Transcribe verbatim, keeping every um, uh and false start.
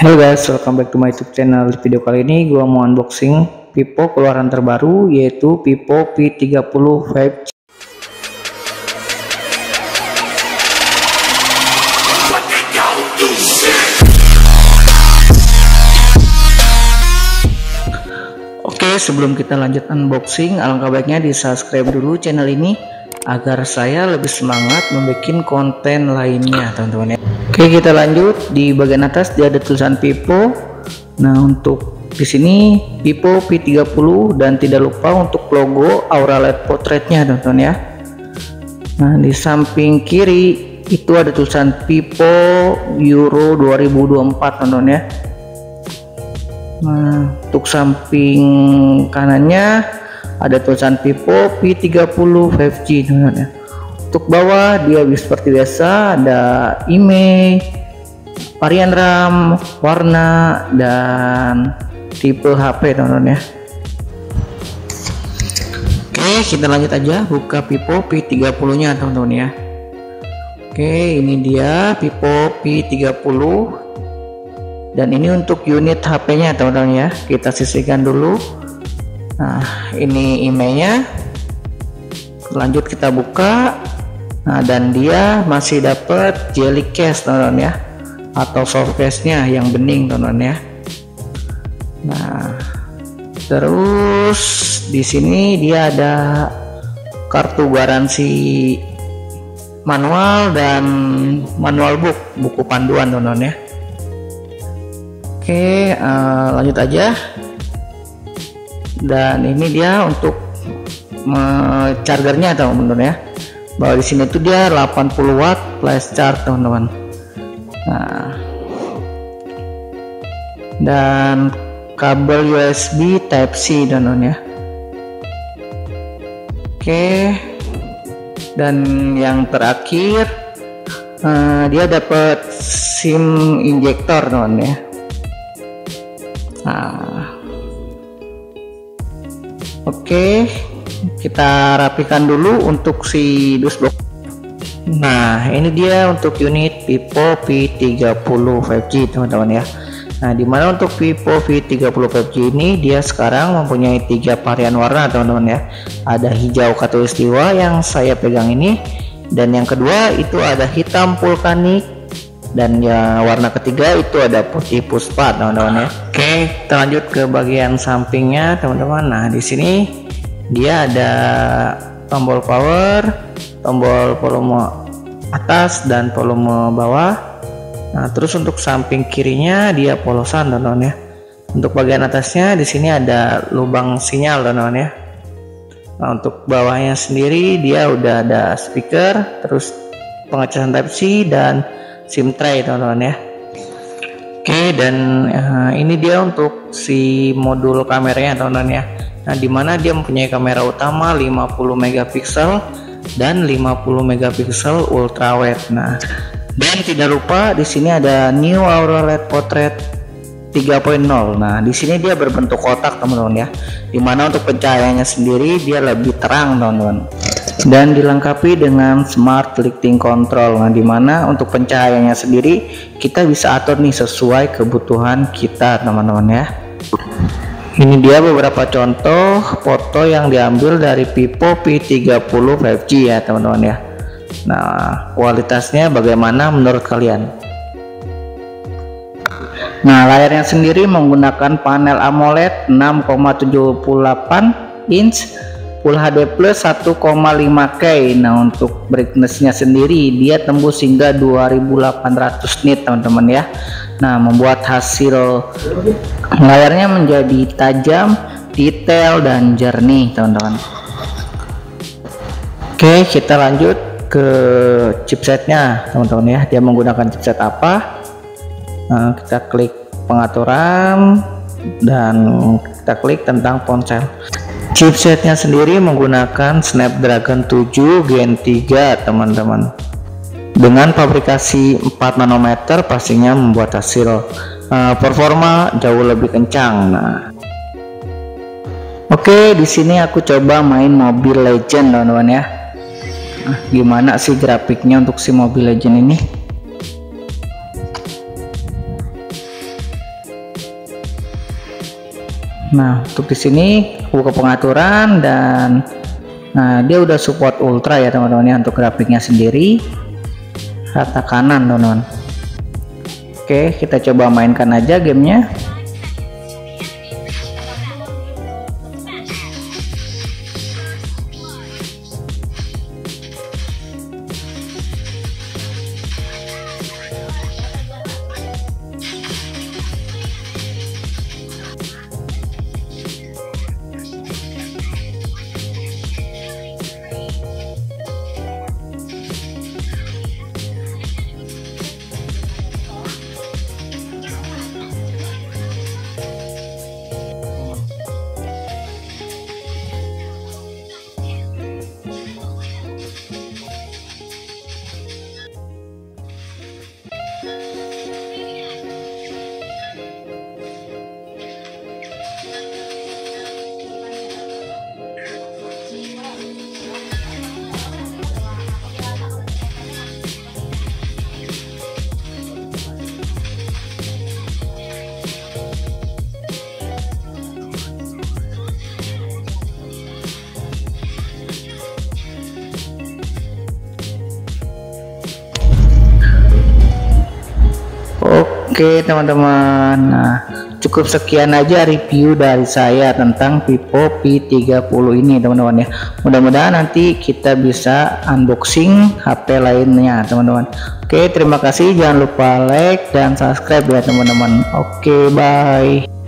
Halo guys, welcome back to my YouTube channel. Di video kali ini gua mau unboxing Vivo keluaran terbaru, yaitu Vivo V tiga puluh lima G. Oke, sebelum kita lanjut unboxing, alangkah baiknya di subscribe dulu channel ini agar saya lebih semangat membuat konten lainnya, teman-teman ya. Oke, kita lanjut. Di bagian atas dia ada tulisan Vivo. Nah, untuk di sini Vivo V tiga puluh, dan tidak lupa untuk logo Aura L E D Portraitnya, teman-teman ya. Nah, di samping kiri itu ada tulisan Vivo Euro dua ribu dua puluh empat, teman-teman ya. Nah, untuk samping kanannya ada tulisan Vivo V tiga puluh lima G, teman-teman ya. Untuk bawah dia seperti biasa ada email, varian RAM, warna, dan tipe H P, teman-teman ya. Oke, kita lanjut aja buka Vivo V tiga puluh nya, teman-teman ya. Oke, ini dia Vivo V tiga puluh, dan ini untuk unit H P nya, teman-teman ya. Kita sisihkan dulu. Nah, ini emailnya. Lanjut kita buka. Nah, dan dia masih dapat jelly case, teman-teman ya, atau soft case nya yang bening, teman-teman ya. Nah, terus di sini dia ada kartu garansi manual dan manual book, buku panduan, teman-teman ya. Oke, uh, lanjut aja. Dan ini dia untuk uh, chargernya, teman-teman ya. Bahwa di sini tuh dia delapan puluh watt flash charge, teman-teman. Nah, dan kabel U S B Type C, teman-teman ya. Oke, dan yang terakhir uh, dia dapat SIM injektor, teman-teman ya. Nah, oke, kita rapikan dulu untuk si dusbox. Nah, ini dia untuk unit Vivo V tiga puluh lima G, teman-teman ya. Nah, dimana untuk Vivo V tiga puluh lima G ini dia sekarang mempunyai tiga varian warna, teman-teman ya. Ada hijau khatulistiwa yang saya pegang ini, dan yang kedua itu ada hitam vulkanik, dan ya warna ketiga itu ada putih puspa, teman-teman ya. Oke, kita lanjut ke bagian sampingnya, teman-teman. Nah, di sini dia ada tombol power, tombol volume atas dan volume bawah. Nah, terus untuk samping kirinya dia polosan, teman-teman ya. Untuk bagian atasnya di sini ada lubang sinyal, teman-teman ya. Nah, untuk bawahnya sendiri dia udah ada speaker, terus pengecasan Type C dan SIM tray, teman-teman ya. Oke, dan uh, ini dia untuk si modul kameranya, teman-teman ya. Nah, dimana dia mempunyai kamera utama lima puluh megapiksel dan lima puluh megapiksel ultra wide. Nah, dan tidak lupa di sini ada New Aura L E D Portrait tiga titik nol. Nah, di sini dia berbentuk kotak, teman-teman ya. Dimana untuk pencahayaannya sendiri dia lebih terang, teman-teman. Dan dilengkapi dengan smart lighting control. Nah, dimana untuk pencahayaannya sendiri kita bisa atur nih sesuai kebutuhan kita, teman-teman ya. Ini dia beberapa contoh foto yang diambil dari Vivo V tiga puluh lima G ya, teman-teman ya. Nah, kualitasnya bagaimana menurut kalian? Nah, layarnya sendiri menggunakan panel AMOLED enam koma tujuh delapan inch Full H D plus satu koma lima K. Nah, untuk brightnessnya sendiri dia tembus hingga dua ribu delapan ratus nit, teman-teman ya. Nah, membuat hasil layarnya menjadi tajam, detail, dan jernih, teman-teman. Oke, kita lanjut ke chipsetnya, teman-teman ya. Dia menggunakan chipset apa? Nah, kita klik pengaturan dan kita klik tentang ponsel. Chipsetnya sendiri menggunakan Snapdragon tujuh Gen tiga, teman-teman. Dengan fabrikasi empat nanometer pastinya membuat hasil uh, performa jauh lebih kencang. Nah, oke, di sini aku coba main Mobile Legends, teman-teman ya. Nah, gimana sih grafiknya untuk si Mobile Legends ini? Nah, untuk di sini buka pengaturan dan nah dia udah support ultra ya teman-teman ya untuk grafiknya sendiri, rata kanan teman-teman. Oke, kita coba mainkan aja gamenya. Oke teman-teman, nah cukup sekian aja review dari saya tentang Vivo V tiga puluh ini teman-teman ya. Mudah-mudahan nanti kita bisa unboxing H P lainnya teman-teman. Oke, terima kasih, jangan lupa like dan subscribe ya teman-teman. Oke, bye.